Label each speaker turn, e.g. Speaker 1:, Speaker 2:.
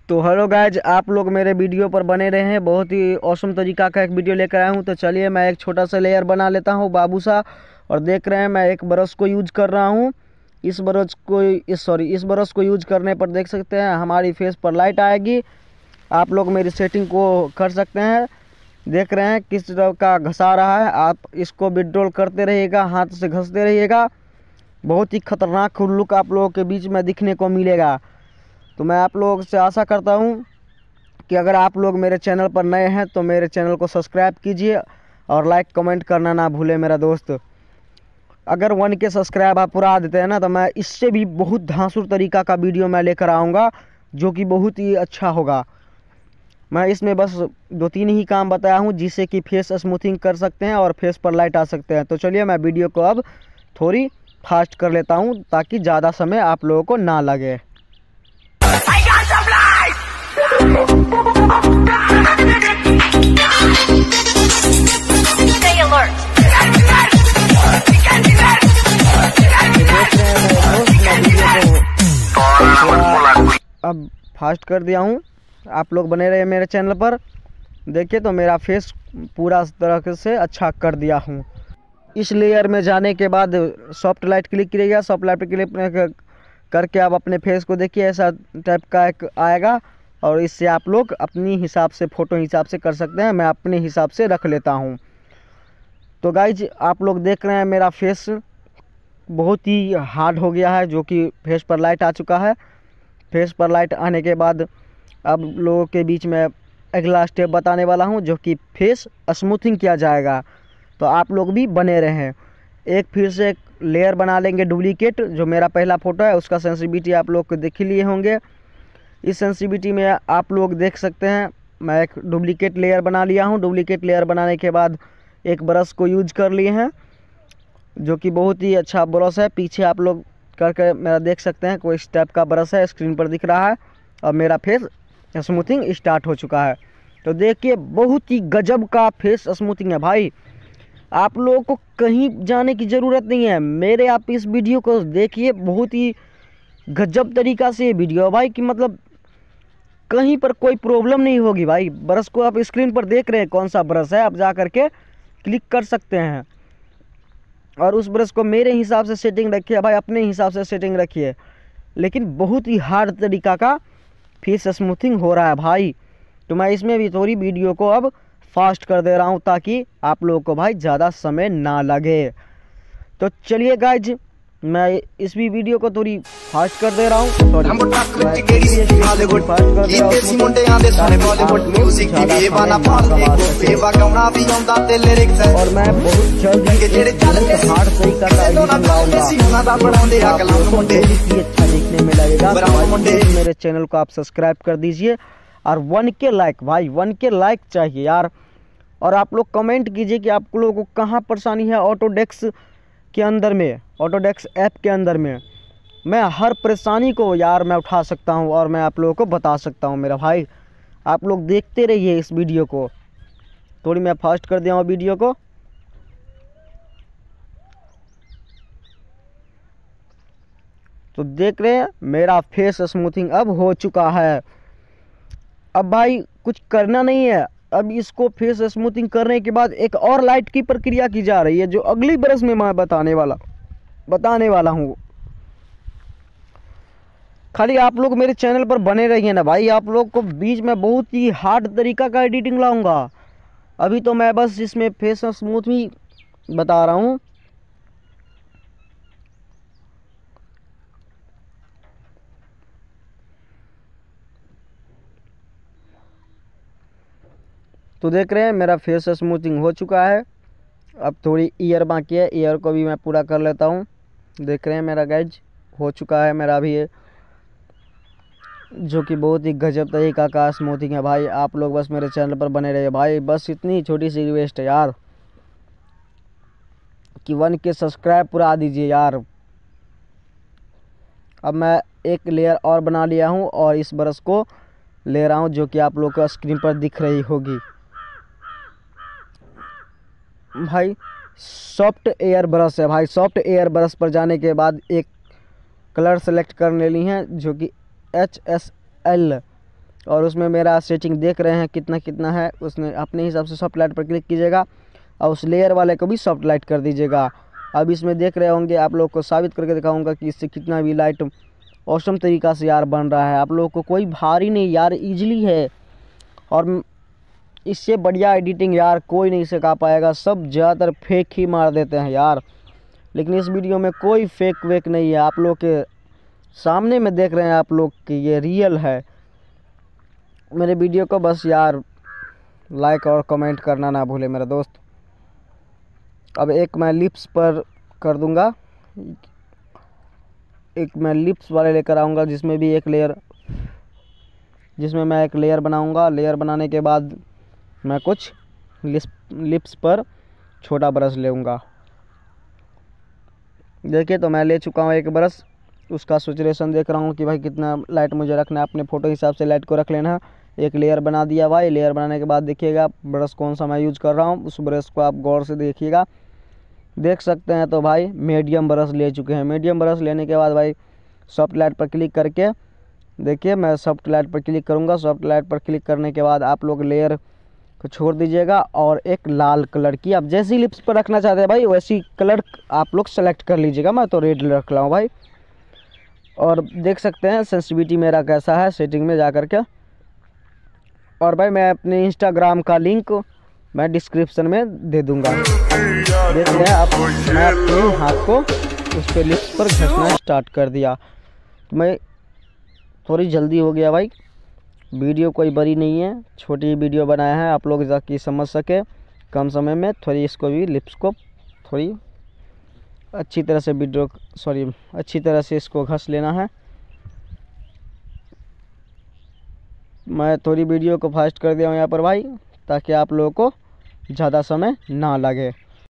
Speaker 1: तो hello guys, आप लोग मेरे वीडियो पर बने रहे हैं। बहुत ही औसम तरीका का एक वीडियो लेकर आया हूं। तो चलिए मैं एक छोटा सा लेयर बना लेता हूं बाबू सा। और देख रहे हैं मैं एक ब्रश को यूज कर रहा हूं। इस ब्रश को यूज करने पर देख सकते हैं हमारी फेस पर लाइट आएगी। आप लोग मेरी सेटिंग को कर सकते हैं। देख रहे हैं किस तरह का घसा रहा है। आप इसको विड्रॉल करते रहिएगा, हाथ से घसते रहिएगा। बहुत ही खतरनाक लुक आप लोगों के बीच में दिखने को मिलेगा। तो मैं आप लोगों से आशा करता हूं कि अगर आप लोग मेरे चैनल पर नए हैं तो मेरे चैनल को सब्सक्राइब कीजिए और लाइक कमेंट करना ना भूले मेरा दोस्त। अगर 1K सब्सक्राइब आप पूरा देते हैं ना तो मैं इससे भी बहुत धांसुर तरीका का वीडियो मैं लेकर आऊँगा जो कि बहुत ही अच्छा होगा। मैं इसमें बस 2-3 ही काम बताया हूँ जिससे कि फेस स्मूथिंग कर सकते हैं और फेस पर लाइट आ सकते हैं। तो चलिए मैं वीडियो को अब थोड़ी फास्ट कर लेता हूँ ताकि ज़्यादा समय आप लोगों को ना लगे। अब फास्ट कर दिया हूँ। आप लोग बने रहे मेरे चैनल पर। देखिए तो मेरा फेस पूरा तरह से अच्छा कर दिया हूँ। इस लेयर में जाने के बाद सॉफ्ट लाइट क्लिक करिएगा। सॉफ्ट लाइट क्लिक करके आप अपने फेस को देखिए, ऐसा टाइप का एक आएगा। और इससे आप लोग अपनी हिसाब से फ़ोटो हिसाब से कर सकते हैं। मैं अपने हिसाब से रख लेता हूँ। तो गाइज आप लोग देख रहे हैं मेरा फेस बहुत ही हार्ड हो गया है, जो कि फेस पर लाइट आ चुका है। फेस पर लाइट आने के बाद अब लोगों के बीच में अगला स्टेप बताने वाला हूँ जो कि फेस स्मूथिंग किया जाएगा। तो आप लोग भी बने रहें। एक फिर से एक लेयर बना लेंगे डुप्लीकेट। जो मेरा पहला फ़ोटो है उसका सेंसिटिविटी आप लोग को देख ही लिए होंगे। इस सेंसिटिविटी में आप लोग देख सकते हैं मैं एक डुप्लीकेट लेयर बना लिया हूं। डुप्लीकेट लेयर बनाने के बाद एक ब्रश को यूज कर लिए हैं जो कि बहुत ही अच्छा ब्रश है। पीछे आप लोग करके मेरा देख सकते हैं कोई इस टाइप का ब्रश है, स्क्रीन पर दिख रहा है। और मेरा फेस स्मूथिंग स्टार्ट हो चुका है। तो देखिए बहुत ही गजब का फेस स्मूथिंग है भाई। आप लोगों को कहीं जाने की ज़रूरत नहीं है। मेरे आप इस वीडियो को देखिए, बहुत ही गजब तरीका से ये वीडियो है भाई कि मतलब कहीं पर कोई प्रॉब्लम नहीं होगी भाई। ब्रश को आप स्क्रीन पर देख रहे हैं कौन सा ब्रश है, आप जा करके क्लिक कर सकते हैं। और उस ब्रश को मेरे हिसाब से सेटिंग रखिए भाई, अपने हिसाब से सेटिंग रखिए। लेकिन बहुत ही हार्ड तरीका का फेस स्मूथिंग हो रहा है भाई। तो मैं इसमें भी थोड़ी वीडियो को अब फास्ट कर दे रहा हूँ ताकि आप लोगों को भाई ज़्यादा समय ना लगे। तो चलिए गाइज मैं इस भी वीडियो को थोड़ी फास्ट कर दे रहा हूँ। और मैं बहुत जल्द हार्ड तरीका का अच्छा देखने में लगेगा। मेरे चैनल को आप सब्सक्राइब कर दीजिए और 1K लाइक भाई, 1K लाइक चाहिए यार। और आप लोग कमेंट कीजिए कि आप लोगों को कहाँ परेशानी है ऑटोडेस्क के अंदर में, ऑटोडेस्क ऐप के अंदर में। मैं हर परेशानी को यार मैं उठा सकता हूँ और मैं आप लोगों को बता सकता हूँ मेरा भाई। आप लोग देखते रहिए इस वीडियो को। थोड़ी मैं फास्ट कर दिया हूँ वीडियो को। तो देख रहे हैं मेरा फेस स्मूथिंग अब हो चुका है। अब भाई कुछ करना नहीं है। अब इसको फेस स्मूथिंग करने के बाद एक और लाइट की प्रक्रिया की जा रही है जो अगली ब्रश में मैं बताने वाला हूँ। खाली आप लोग मेरे चैनल पर बने रहिए ना भाई। आप लोग को बीच में बहुत ही हार्ड तरीका का एडिटिंग लाऊंगा। अभी तो मैं बस इसमें फेस स्मूथ ही बता रहा हूँ। तो देख रहे हैं मेरा फेस स्मूथिंग हो चुका है। अब थोड़ी ईयर बाकी है, ईयर को भी मैं पूरा कर लेता हूँ। देख रहे हैं मेरा गाइज हो चुका है मेरा भी ये, जो कि बहुत ही गजब तरीका का स्मूथिंग है भाई। आप लोग बस मेरे चैनल पर बने रहिए भाई। बस इतनी छोटी सी रिक्वेस्ट है यार कि 1K सब्सक्राइब पूरा दीजिए यार। अब मैं एक लेयर और बना लिया हूँ और इस ब्रश को ले रहा हूँ जो कि आप लोग को स्क्रीन पर दिख रही होगी भाई। सॉफ्ट एयर ब्रश है भाई। सॉफ्ट एयर ब्रश पर जाने के बाद एक कलर सेलेक्ट करने ली है जो कि HSL और उसमें मेरा सेटिंग देख रहे हैं कितना कितना है, उसमें अपने हिसाब से सॉफ्ट लाइट पर क्लिक कीजिएगा और उस लेयर वाले को भी सॉफ्ट लाइट कर दीजिएगा। अब इसमें देख रहे होंगे, आप लोग को साबित करके दिखाऊंगा कि इससे कितना भी लाइट औसम तरीक़ा से यार बन रहा है। आप लोगों को कोई भारी नहीं यार, ईजिली है और इससे बढ़िया एडिटिंग यार कोई नहीं सिखा पाएगा। सब ज़्यादातर फेक ही मार देते हैं यार, लेकिन इस वीडियो में कोई फेक वेक नहीं है। आप लोग के सामने में देख रहे हैं आप लोग कि ये रियल है। मेरे वीडियो को बस यार लाइक और कमेंट करना ना भूले मेरा दोस्त। अब एक मैं लिप्स पर कर दूंगा, एक मैं लिप्स वाले लेकर आऊँगा जिसमें मैं एक लेयर बनाऊंगा। लेयर बनाने के बाद मैं कुछ लिप्स पर छोटा ब्रश लूँगा। देखिए तो मैं ले चुका हूँ एक ब्रश, उसका सैचुरेशन देख रहा हूँ कि भाई कितना लाइट मुझे रखना है, अपने फ़ोटो हिसाब से लाइट को रख लेना है। एक लेयर बना दिया भाई। लेयर बनाने के बाद देखिएगा ब्रश कौन सा मैं यूज कर रहा हूँ, उस ब्रश को आप गौर से देखिएगा। देख सकते हैं तो भाई मीडियम ब्रश ले चुके हैं। मीडियम ब्रश लेने के बाद भाई सॉफ्ट लाइट पर क्लिक करके देखिए मैं सॉफ्ट लाइट पर क्लिक करूँगा। सॉफ्ट लाइट पर क्लिक करने के बाद आप लोग लेयर को छोड़ दीजिएगा और एक लाल कलर की, आप जैसी लिप्स पर रखना चाहते हैं भाई वैसी कलर आप लोग सेलेक्ट कर लीजिएगा। मैं तो रेड रख रहा हूँ भाई। और देख सकते हैं सेंसिटिविटी मेरा कैसा है सेटिंग में जा कर के। और भाई मैं अपने इंस्टाग्राम का लिंक मैं डिस्क्रिप्शन में दे दूंगा। देख रहे हैं आप, मैं अपने हाथ को उस पर लिप्स पर घसना स्टार्ट कर दिया। तो मैं थोड़ी जल्दी हो गया भाई, वीडियो कोई बड़ी नहीं है, छोटी वीडियो बनाया है आप लोग ताकि समझ सके कम समय में। थोड़ी इसको भी लिप्स को थोड़ी अच्छी तरह से इसको घस लेना है। मैं थोड़ी वीडियो को फास्ट कर दिया हूँ यहाँ पर भाई ताकि आप लोगों को ज़्यादा समय ना लगे।